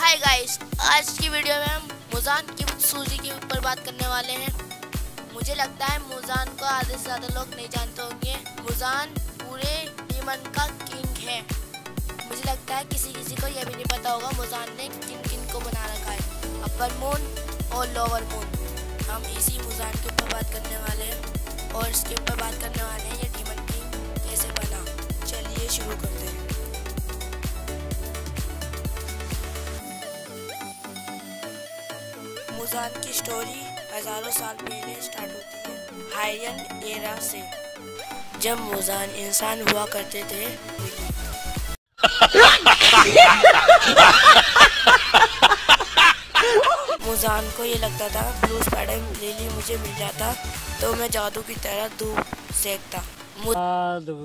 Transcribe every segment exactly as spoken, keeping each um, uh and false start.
Hi guys, आज की video में हम मुजान की सूजी के ऊपर बात करने वाले हैं। मुझे लगता है मुजान को आधे से ज़्यादा लोग नहीं जानते होंगे। मुजान पूरे डीमन का किंग है। मुझे लगता है किसी किसी को यह भी नहीं पता होगा मुजान ने किन किन को बना रखा है, अपर मून और लोअर मून। हम इसी मुजान के ऊपर बात करने वाले हैं और इसके ऊपर बात करने वाले हैं ये डीमन किंग कैसे बना। चलिए शुरू करते हैं। मुजान की स्टोरी हजारों साल पहले स्टार्ट होती है, हायरियन एरा से, जब मुजान इंसान हुआ करते थे। मुजान को ये लगता था ब्लू स्पाइडर लिली मुझे मिल जाता तो मैं जादू की तरह धूप सेकता। जादू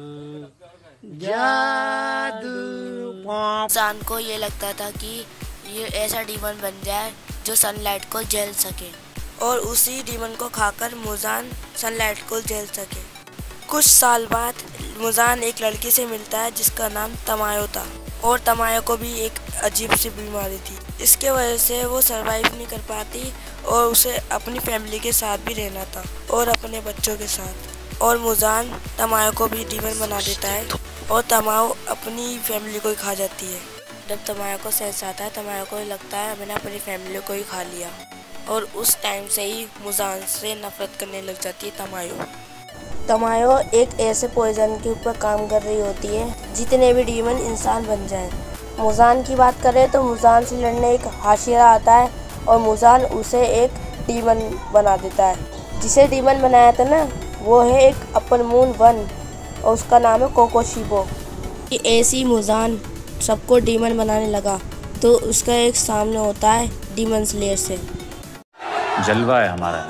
जादू मुजान को ये लगता था कि ये ऐसा डीमन बन जाए जो सनलाइट को झेल सके और उसी डीमन को खाकर मुजान सनलाइट को झेल सके। कुछ साल बाद मुजान एक लड़की से मिलता है जिसका नाम तमायो था और तमायो को भी एक अजीब सी बीमारी थी। इसके वजह से वो सरवाइव नहीं कर पाती और उसे अपनी फैमिली के साथ भी रहना था और अपने बच्चों के साथ। और मुजान तमायो को भी डीमन बना देता है और तमायो अपनी फैमिली को ही खा जाती है। जब तमायो को सेंस आता है, तमायो को लगता है मैंने अपनी फैमिली को ही खा लिया और उस टाइम से ही मुजान से नफरत करने लग जाती है तमायो। तमायो एक ऐसे पॉइजन के ऊपर काम कर रही होती है जितने भी डीमन इंसान बन जाए। मुजान की बात करें तो मुजान से लड़ने एक हाशिरा आता है और मुजान उसे एक डीमन बना देता है। जिसे डीमन बनाया था ना, वो है एक अपर मून वन और उसका नाम है कोकोशिबो। ऐसी मुजान सबको डीमन बनाने लगा तो उसका एक सामने होता है डीमन स्लेयर से, जलवा है हमारा,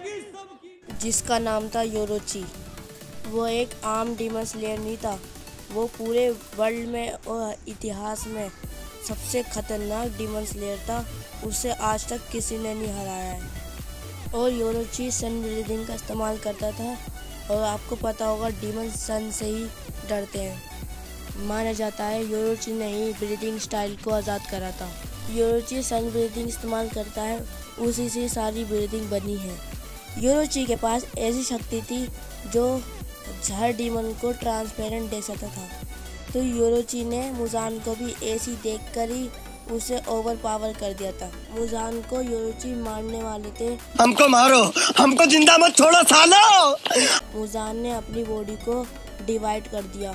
जिसका नाम था योरोची। वो एक आम डीमन स्लेयर नहीं था, वो पूरे वर्ल्ड में और इतिहास में सबसे खतरनाक डीमन स्लेयर था। उसे आज तक किसी ने नहीं हराया है। और योरोची सन ब्रीदिंग का इस्तेमाल करता था और आपको पता होगा डीमन सन से ही डरते हैं। माना जाता है योरोची ने ही ब्रीदिंग स्टाइल को आज़ाद करा था। योरोची सन ब्रीदिंग इस्तेमाल करता है, उसी से सारी ब्रीदिंग बनी है। योरोची के पास ऐसी शक्ति थी जो हर डीमन को ट्रांसपेरेंट दे सकता था। तो योरोची ने मुजान को भी ऐसी देखकर ही उसे ओवर पावर कर दिया था। मुजान को योरोची मारने वाले थे। हमको मारो, हमको जिंदा मत छोड़ो सालो। मुजान ने अपनी बॉडी को डिवाइड कर दिया।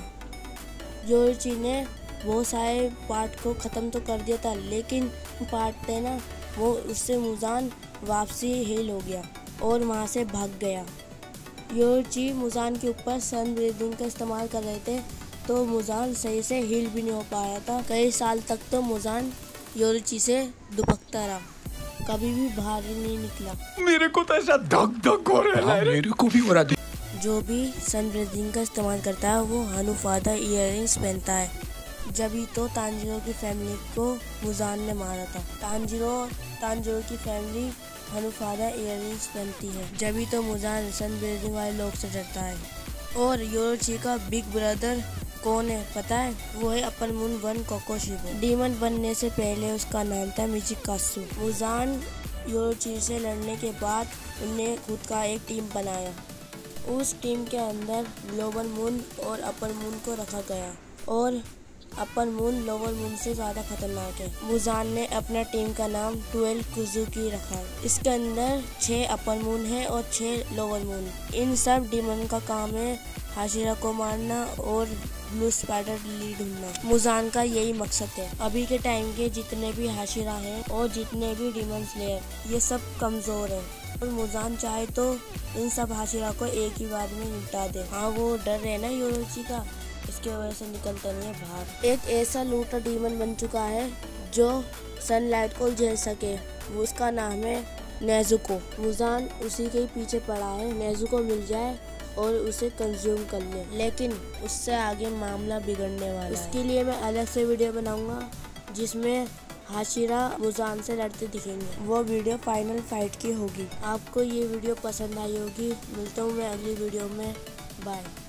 योरोची ने बहुत सारे पार्ट को ख़त्म तो कर दिया था, लेकिन पार्ट थे ना, वो उससे मुजान वापसी हील हो गया और वहाँ से भाग गया। योरोची मुजान के ऊपर सन ब्रीदिंग का इस्तेमाल कर रहे थे तो मुजान सही से हील भी नहीं हो पाया था। कई साल तक तो मुजान योरोची से दुबकता रहा, कभी भी बाहर ही नहीं निकला। मेरे को तो ऐसा धक धक हो रहा है, मेरे को भी हो रहा है। जो भी सन ब्रीदिंग का इस्तेमाल करता है वो हनुफादा इयररिंग्स पहनता है। जभी तो तांजीरो की फैमिली को मुजान ने मारा था। तांजीरो तांजीरो की फैमिली हनुफादा इयररिंग्स पहनती है, जभी तो मुजान सन ब्रीदिंग वाले लोग से डरता है। और योरोची का बिग ब्रदर कौन है पता है? वो है upper moon one Kokushibo. Demon बनने से पहले उसका नाम था मिचिकासु। मुजान योरोची से लड़ने के बाद उन्हें खुद का एक टीम बनाया। उस टीम के अंदर लोअर मून और अपर मून को रखा गया और अपर मून लोअर मून से ज़्यादा खतरनाक है। मुजान ने अपना टीम का नाम ट्वेल्व कुजुकी रखा है। इसके अंदर छः अपर मून है और छः लोअर मून। इन सब डीमन का काम है हाशिरा को मारना और ब्लू स्पाइडर लिली ढूंढना। मुजान का यही मकसद है। अभी के टाइम के जितने भी हाशिरा हैं और जितने भी डीमन स्लेयर, ये सब कमज़ोर हैं और मुजान चाहे तो इन सब हाशिरा को एक ही बार में निपटा दे। हाँ, वो डर है ना योरोची का, इसके वजह से निकलता नहीं है बाहर। एक ऐसा लूटा डीमन बन चुका है जो सनलाइट को झेल सके, वो उसका नाम है नेजुको। मुजान उसी के पीछे पड़ा है, नेजुको मिल जाए और उसे कंज्यूम कर ले, लेकिन उससे आगे मामला बिगड़ने वाला है। इसके लिए मैं अलग से वीडियो बनाऊंगा जिसमें हाशिरा मुजान से लड़ते दिखेंगे। वो वीडियो फाइनल फाइट की होगी। आपको ये वीडियो पसंद आई होगी। मिलता हूँ मैं अगली वीडियो में। बाय।